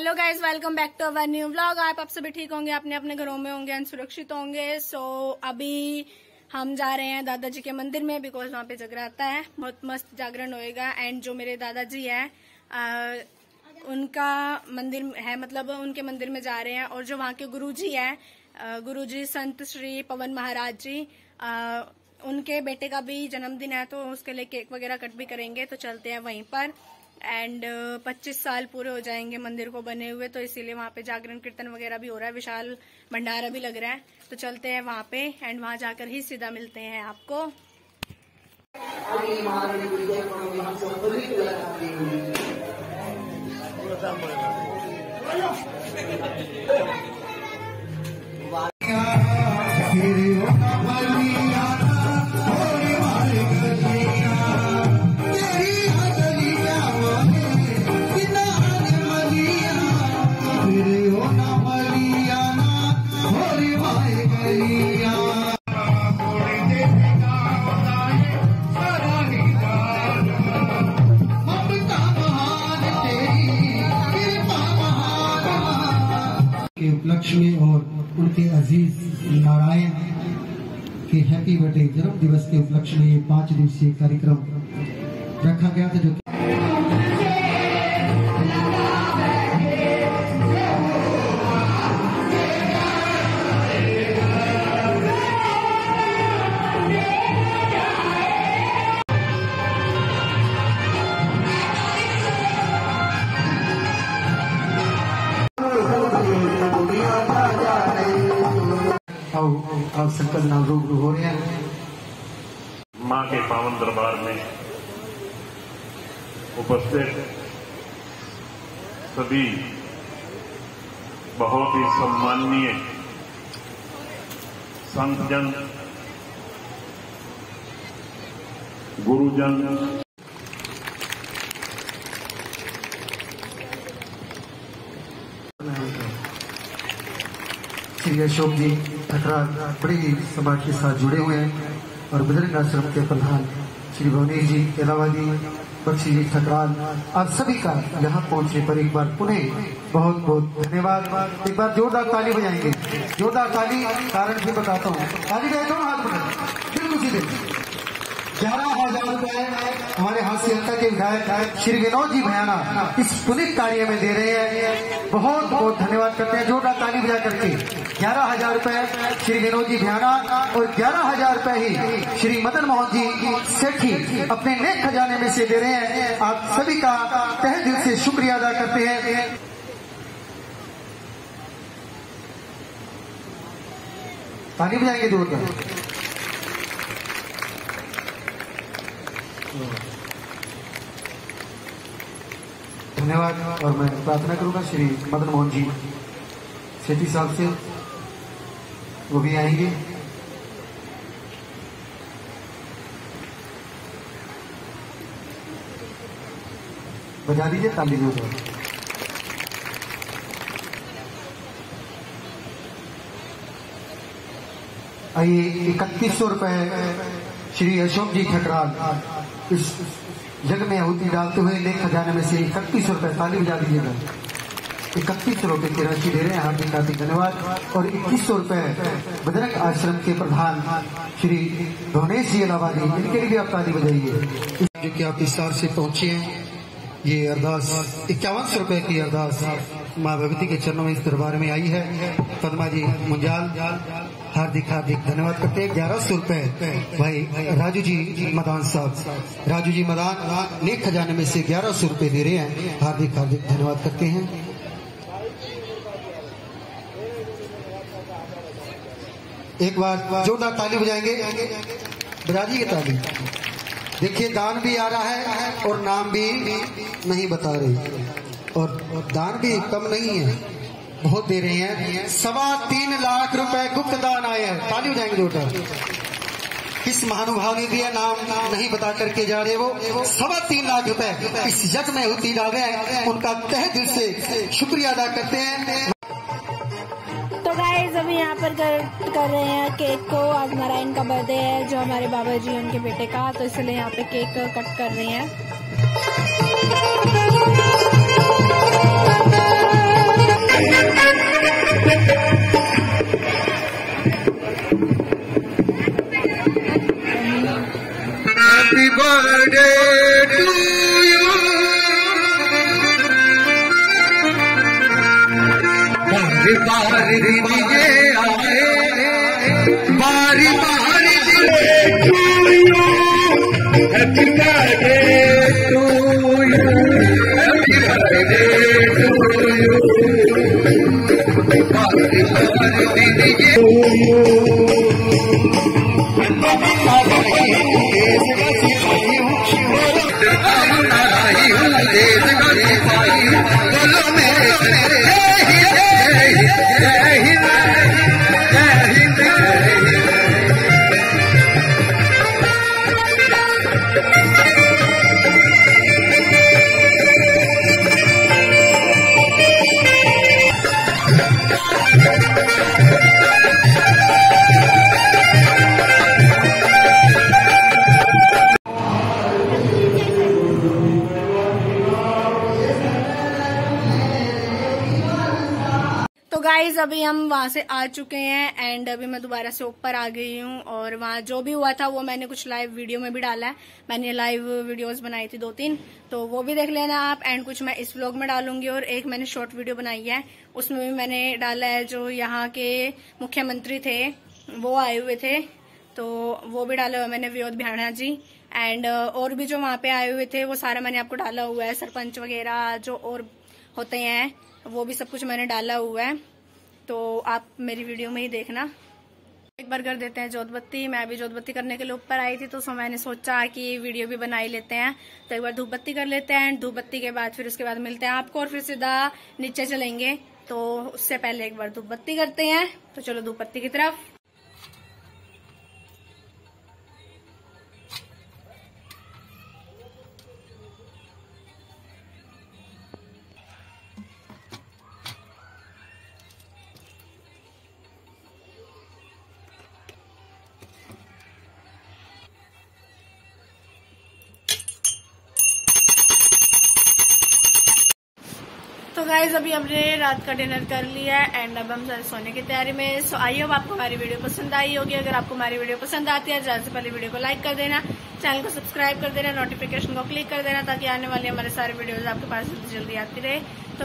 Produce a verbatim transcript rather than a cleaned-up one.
Hello guys, welcome back to our new vlog. आप आप सभी ठीक होंगे, अपने अपने घरों में होंगे, सुरक्षित होंगे। सो so, अभी हम जा रहे हैं दादाजी के मंदिर में, बिकॉज वहाँ पे जगराता है, बहुत मस्त जागरण होएगा। एंड जो मेरे दादाजी है आ, उनका मंदिर है, मतलब उनके मंदिर में जा रहे हैं। और जो वहाँ के गुरुजी है, गुरुजी संत श्री पवन महाराज जी, आ, उनके बेटे का भी जन्मदिन है, तो उसके लिए केक वगैरह कट भी करेंगे। तो चलते हैं वहीं पर। एंड पच्चीस साल पूरे हो जाएंगे मंदिर को बने हुए, तो इसीलिए वहाँ पे जागरण कीर्तन वगैरह भी हो रहा है, विशाल भंडारा भी लग रहा है। तो चलते हैं वहाँ पे एंड वहाँ जाकर ही सीधा मिलते हैं आपको। उपलक्ष्य में और उनके अजीज नारायण के हैप्पी बर्थडे जन्म दिवस के उपलक्ष्य में ये पांच दिवसीय कार्यक्रम रखा गया था, जो अब संकट नाम रूबरू हो रहे हैं। मां के पावन दरबार में उपस्थित सभी बहुत ही सम्माननीय संतजन, गुरुजन, श्री अशोक जी ठकराल बड़ी समाज के साथ जुड़े हुए हैं, और बजरंग आश्रम के प्रधान श्री भुवनेश जी इलाहाबादी, बख्शी जी ठकराल, आप सभी का यहाँ पहुंचने पर एक बार पुनः बहुत बहुत धन्यवाद। एक बार जोरदार ताली बजाएंगे, जोरदार ताली। कारण भी बताता हूँ, ताली बजाए दोनों हाथ में बिल्कुल सीधे। ग्यारह हजार रुपए हमारे हास्य हल्का के विधायक श्री विनोद जी भयाना इस पुनीत कार्य में दे रहे हैं, बहुत बहुत धन्यवाद करते हैं जोरदार ताली बजा करके। ग्यारह हजार रुपए श्री विनोद जी भयाना और ग्यारह हजार रुपए ही श्री मदन मोहन जी सेठी अपने नेक खजाने में से दे रहे हैं। आप सभी का तहे दिल से शुक्रिया अदा करते हैं। ताली बजाएंगे जोरदार। धन्यवाद। और मैं प्रार्थना करूंगा श्री मदन मोहन जी सेठी साहब से, वो भी आएंगे। बजा दीजिए ताली जोरदार। आइए इकतीस सौ रुपए श्री अशोक जी ठकराल इस जग में आहुति डालते हुए नेक खजाने में से इकतीस सौ रुपए, ताली बजा दीजिएगा। इकतीस सौ रुपए की राशि दे रहे हैं, हार्दिक हार्दिक धन्यवाद। और इक्कीस सौ रुपए बजरंग आश्रम के प्रधान श्री भुवनेश जी इलाहाबादी, इनके लिए भी आप ताली बजाइए, जो कि आप विस्तार से पहुंचे हैं। ये अरदास इक्यावन सौ रुपए की अरदास माँ भगवती के चरणों में इस दरबार में आई है। पद्मा जी मुंजाल हार्दिक हार्दिक धन्यवाद करते हैं। ग्यारह सौ रुपए भाई राजू जी मदान साहब, राजू जी मदान नेक खजाने में से ग्यारह सौ रुपए दे रहे हैं, हार्दिक हार्दिक धन्यवाद करते हैं। एक बार जोरदार ताली बजाएंगे, बजा दीजिए ताली। देखिए दान भी आ रहा है और नाम भी नहीं बता रही, और दान भी कम नहीं है, बहुत दे रहे हैं। सवा तीन लाख रुपए गुप्त दान आए हैं, ताली बजाएंगे जोरदार। किस महानुभाव ने दिया, नाम नहीं बता करके जा रहे, वो सवा तीन लाख रुपए इस यज्ञ में आहुति डाल रहे हैं, उनका तहे दिल से शुक्रिया अदा करते हैं। तो गाइस अभी यहाँ पर कर, कर रहे हैं केक को। आज नारायण का बर्थडे है, जो हमारे बाबा जी उनके बेटे का, तो इसलिए यहाँ पे केक कट कर रहे हैं। बारी बारी दिए आए, बारी बारी happy birthday to you, happy birthday to you, बारी बारी दिए टू यू। गाइज अभी हम वहां से आ चुके हैं एंड अभी मैं दोबारा से ऊपर आ गई हूँ और वहाँ जो भी हुआ था वो मैंने कुछ लाइव वीडियो में भी डाला है। मैंने लाइव वीडियोस बनाई थी दो तीन, तो वो भी देख लेना आप। एंड कुछ मैं इस व्लॉग में डालूंगी और एक मैंने शॉर्ट वीडियो बनाई है, उसमें भी मैंने डाला है। जो यहाँ के मुख्यमंत्री थे वो आए हुए थे, तो वो भी डाला हुआ मैंने, विनोद बिहाना जी। एंड और भी जो वहाँ पे आए हुए थे वो सारा मैंने आपको डाला हुआ है, सरपंच वगैरह जो और होते हैं वो भी सब कुछ मैंने डाला हुआ है, तो आप मेरी वीडियो में ही देखना। एक बार कर देते हैं जोत बत्ती। मैं अभी जोत बत्ती करने के लिए ऊपर आई थी, तो सो मैंने सोचा कि वीडियो भी बना ही लेते हैं, तो एक बार धूप बत्ती कर लेते हैं। धूप बत्ती के बाद फिर उसके बाद मिलते हैं आपको और फिर सीधा नीचे चलेंगे, तो उससे पहले एक बार धूप बत्ती करते हैं। तो चलो धूप बत्ती की तरफ। तो गाइज अभी हमने रात का डिनर कर लिया है एंड अब हम सारे सोने की तैयारी में। सो आई होप आपको हमारी वीडियो पसंद आई होगी। अगर आपको हमारी वीडियो पसंद आती है ज्यादा से पहले वीडियो को लाइक कर देना, चैनल को सब्सक्राइब कर देना, नोटिफिकेशन को क्लिक कर देना ताकि आने वाली हमारे सारे वीडियोज आपके पास जल्दी आती रहे। तो